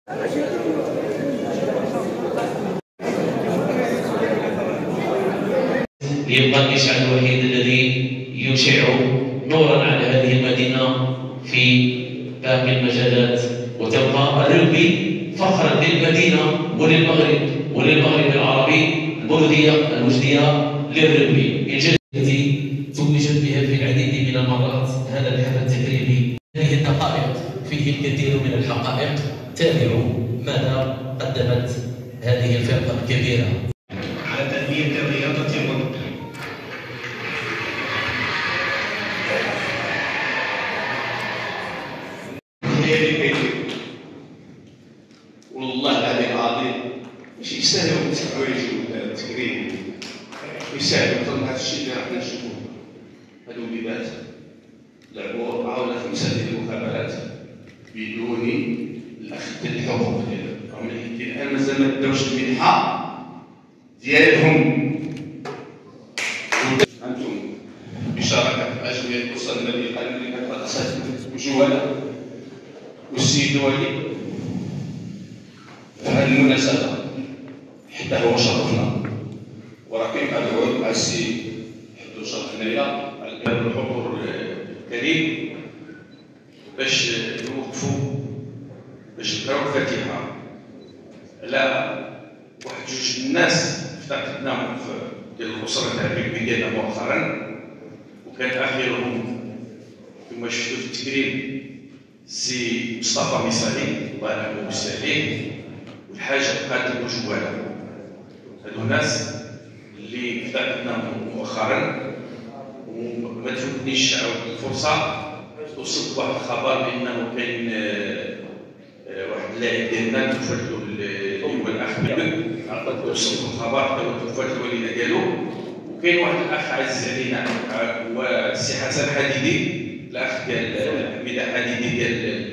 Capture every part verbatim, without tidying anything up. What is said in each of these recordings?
ليبقى الإشعاع الوحيد الذي يشع نورا على هذه المدينة في باقي المجالات، وتبقى الرugby فخرا للمدينة وللمغرب وللمغرب العربي، البلدية الوجدية للرugby التي توجت بها في العديد من المرات. هذا الحفل التكريمي هذه الدقائق فيه الكثير من الحقائق. تابعوا ماذا قدمت هذه الفرقة الكبيرة على تنمية الرياضة الوطنية. والله العلي العظيم ماشي يستاهلوا يتبعوا يجيو التكريم، يستاهلوا اكثر من هذا الشيء اللي راح نشوفوه. هادو الوليدات لعبوا أربعة ولا خمسة ديال المخابرات بدون الأخذ الحقوق ديالهم، رغم أن الآن مازال ما داوش المنحة ديالهم. أنتم بشراكة أجمعية الأسر الذي قال لي كترأسات الجوالة والسيد الولي في هذه المناسبة حتى هو شرفنا، ولكن أدعو مع السيد حدو شرف هنايا الحضور الكريم باش نوقفوا باش نقراو الفاتحة على واحد جوج الناس افتقدناهم في ديال الأسرة تاع الرugby ديالنا مؤخرا، وكان آخرهم كما شفتوا في التكريم سي مصطفى مصالي الله يرحمه ويسع عليه، والحاج قادر بوجواله. هادو الناس اللي افتقدناهم مؤخرا، وما تفوتنيش عاود الفرصه وصلت واحد الخبر بانه كاين واحد اللاعب ديالنا توفات له اللي هو الاخ بن وصلت الخبر توفات الوالده ديالو، وكاين واحد الاخ عزيز علينا هو السي حسن حديدي، الاخ ديال حميده حديدي ديال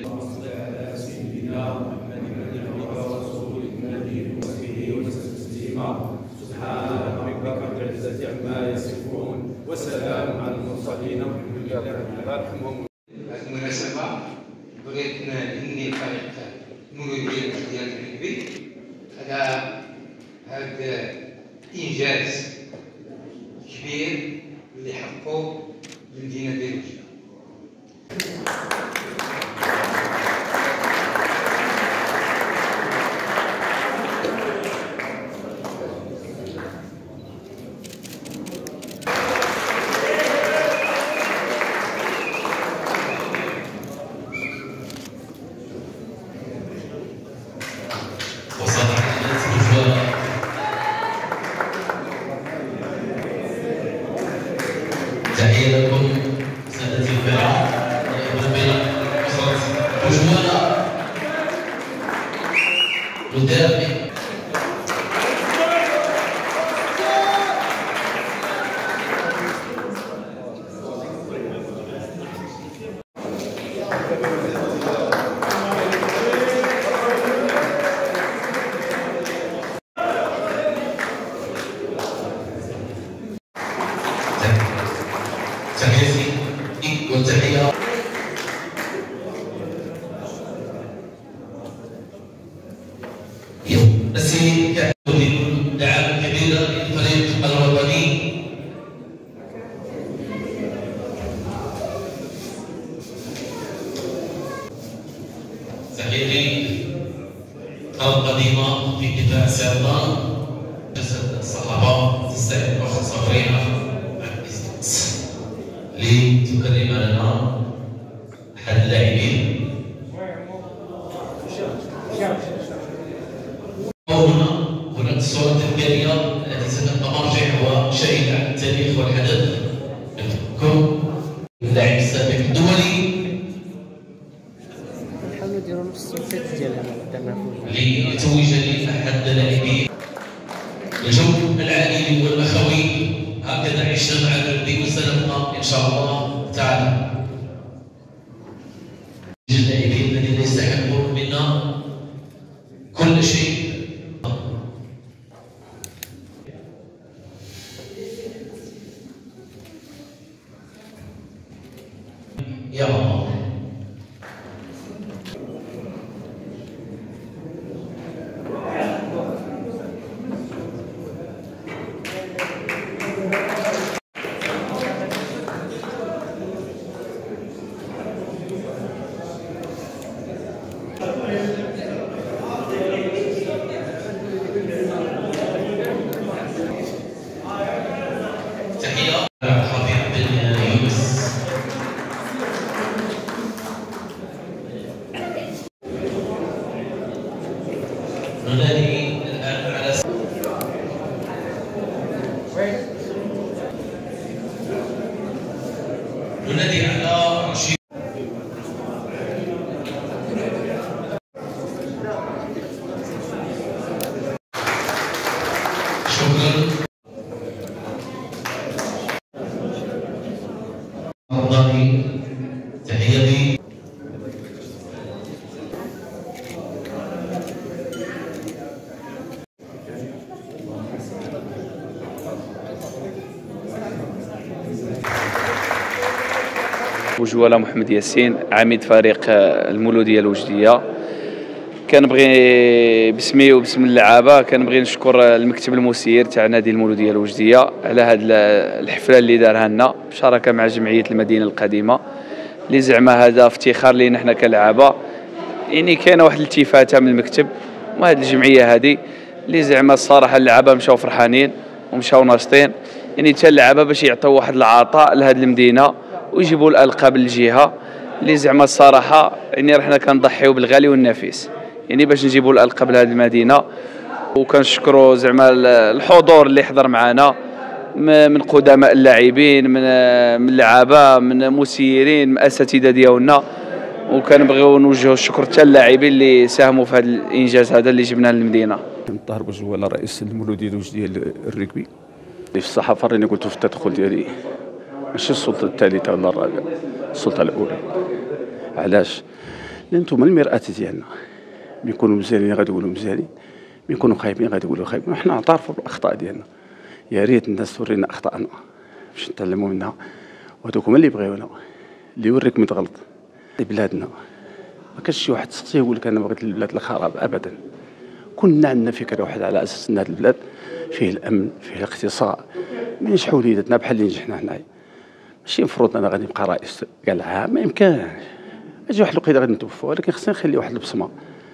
سبحان ربك رب العزة عما يصفون وسلام على المرسلين والحمد لله الله يرحمهم. هذه المناسبة بغيت نهني الفريق المولودية ديال الرugby على هذا الإنجاز كبير اللي حققوا المدينة ديال وجدة. تحية لكم سادتي الكرام، بين أسرة بوجوانا والدربي. تحياتي والتحية السي كأنه دعم كبيرة للفريق الوطني. تحياتي القديمة في دفاع السرطان جسد الصحابة تستحق أخت صفرية لتكرم لنا أحد اللاعبين. هنا هناك الصورة التذكارية التي ستبقى مرجع وشاهد على التاريخ والحدث لكم اللاعب السابق الدولي نحاولوا نديروا نفس الصوت ديالها ليتوج لأحد اللاعبين. الجو العائلي والأخوي هكذا عشنا مع الرugby وسنبقى إن شاء الله تعالى. اللاعبين الذين يستحقون منا كل شيء. يا الله ننادي الآن على ننادي على رشيد شكرا. والله تحياتي بوجواله محمد ياسين، عميد فريق المولوديه الوجديه. كنبغي باسمي وباسم اللعابه كنبغي نشكر المكتب المسير تاع نادي المولوديه الوجديه على هذه الحفله اللي دارها لنا بشراكه مع جمعيه المدينه القديمه، اللي زعما هذا افتخار لينا حنا كلعابه. يعني كاينه واحد الالتفاته من المكتب وهذه الجمعيه هذه اللي زعما الصراحه اللعابه مشاو فرحانين ومشاو ناشطين، يعني حتى اللعابه باش يعطيو واحد العطاء لهذه المدينه ويجيبوا الالقاب للجهه اللي زعما الصراحه يعني رحنا كنضحيو بالغالي والنفيس يعني باش نجيبوا الالقاب لهذه المدينه. وكنشكروا زعما الحضور اللي حضر معنا من قدماء اللاعبين، من من اللعابه، من مسيرين، من اساتذه ديالنا، وكنبغيو نوجهوا الشكر حتى للاعبين اللي ساهموا في هذا الانجاز هذا اللي جبناه للمدينه. طاهر بوجواله رئيس المولوديه الوجديه للركبي. في الصحافه راني قلت في التدخل ديالي ماشي السلطه الثالثه ولا الرابعه، السلطه الاولى. علاش؟ لان نتوما المراه ديالنا، ملي يكونوا مزيانين غادي يقولوا مزيانين، ملي يكونوا خايبين غادي يقولوا خايبين، وحنا نعترفوا بالاخطاء ديالنا. يا ريت الناس تورينا اخطائنا باش نتعلموا منها، وهذوك هما اللي بغيونا، اللي يوريك متغلط. بلادنا ما كانش شي واحد سقسيه يقول لك انا بغيت البلاد الخراب ابدا. كنا عندنا فكره واحده على اساس ان هذا البلاد فيه الامن، فيه الاقتصاد، ما نجحوا وليداتنا بحال اللي نجحنا حنايا. ماشي مفروض انا غادي نبقى رئيس كاع العام، ما يمكنش. اجي واحد الوقيته غادي نتوفى، ولكن خصني نخلي واحد البصمه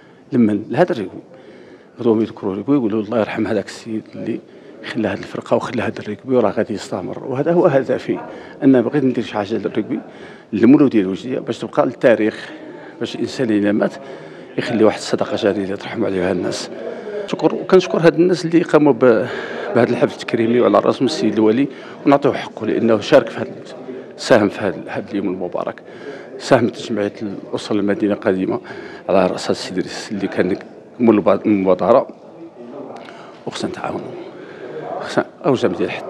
لمن لهذا الركبي. غدوهم يذكروا الركبي ويقولوا الله يرحم هذاك السيد اللي خلى هذه الفرقه وخلى هذا الركبي وراه غادي يستمر. وهذا هو هدفي، انا بغيت ندير شي حاجه للركبي للمولوديه الوجديه باش تبقى للتاريخ، باش الانسان اللي مات يخلي واحد الصدقه جاريه ترحم عليها الناس. شكر. وكنشكر هاد الناس اللي قاموا بهذا الحفل التكريمي وعلى راسهم السيد الولي، ونعطيوه حقه لانه شارك في هذا، ساهم في هذا هذا اليوم المبارك. ساهمت جمعيه الاسره المدينه القديمه على راسها السيد ريس اللي كان مول المبادره، وخصنا نتعاونوا. خصنا اوجه ديال الحد،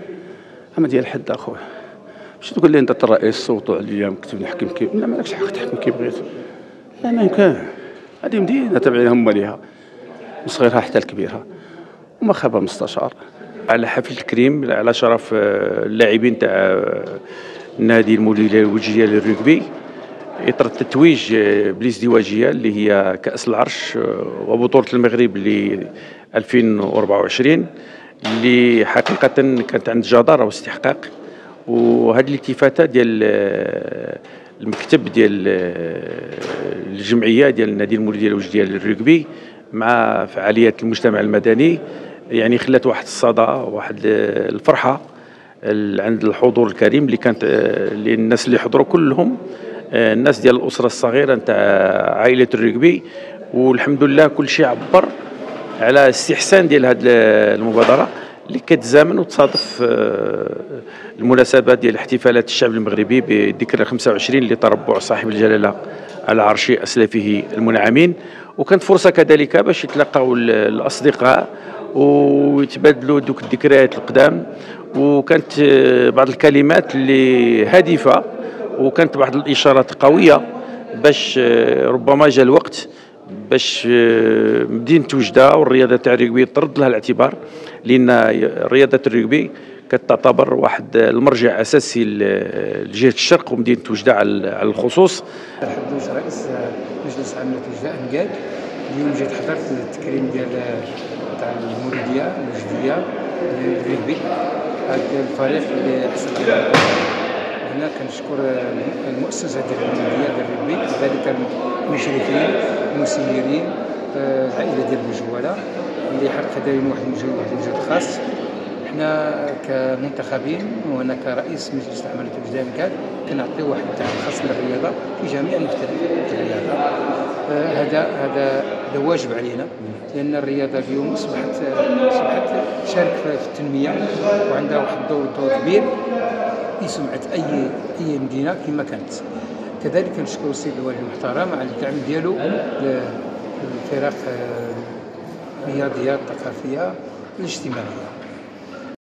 اما ديال الحد اخويا ماشي تقول لي انت الرئيس صوتوا عليا مكتب نحكم كيف، لا مالكش حق تحكم كيف بغيت، لا ما يمكن. هذه مدينه تابعين هما ليها، من صغيرها حتى لكبيرها، وما خاب مستشار. على حفل التكريم على شرف اللاعبين تاع نادي المولوديه الوجديه للركبي، اطار التتويج بالازدواجيه اللي هي كاس العرش وبطوله المغرب ل ألفين وأربعة وعشرين، اللي حقيقه كانت عند جداره واستحقاق. وهذه الالتفاته ديال المكتب ديال الجمعيه ديال نادي المولوديه الوجديه للركبي مع فعاليات المجتمع المدني يعني خلات واحد الصدى، واحد الفرحه عند الحضور الكريم اللي كانت اللي الناس اللي حضروا كلهم الناس ديال الاسره الصغيره نتاع عائله الركبي. والحمد لله كل شيء عبر على استحسان ديال هذه المبادره اللي كتزامن وتصادف المناسبه ديال احتفالات الشعب المغربي بذكرى خمسة وعشرين لتربع صاحب الجلاله على عرش اسلافه المنعمين. وكانت فرصه كذلك باش يتلاقاو الاصدقاء ويتبادلوا دوك الذكريات القدام، وكانت بعض الكلمات اللي هادفه، وكانت بعض الاشارات قويه باش ربما جاء الوقت باش مدينه وجده والرياضه تاع الركبي ترد لها الاعتبار، لان رياضه الركبي كتعتبر واحد المرجع اساسي لجهه الشرق ومدينه وجده على الخصوص. حدوث رئيس مجلس عامه وجده انقاد اليوم جيت حضرت التكريم ديال تاع المولوديه الوجديه للركبي، هذا الفريق اللي حصل على هنا. كنشكر المؤسسه ديال المولوديه ديال الركبي، كذلك المشرفين المسيرين، العائله ديال بوجواله اللي حقا دايرين واحد المجهود واحد المجهود خاص. حنا كمنتخبين وانا كرئيس مجلس العمل التوجيهي كان كنعطي واحد الدعم خاص للرياضه في جميع المختلفات الرياضه. آه هذا هذا هذا واجب علينا، لان الرياضه اليوم اصبحت اصبحت تشارك في التنميه وعندها واحد الدور دور كبير في سمعه اي اي مدينه كما كانت. كذلك كنشكر السيد الوالي المحترم على الدعم ديالو للفرق الرياضيه الثقافيه الاجتماعيه.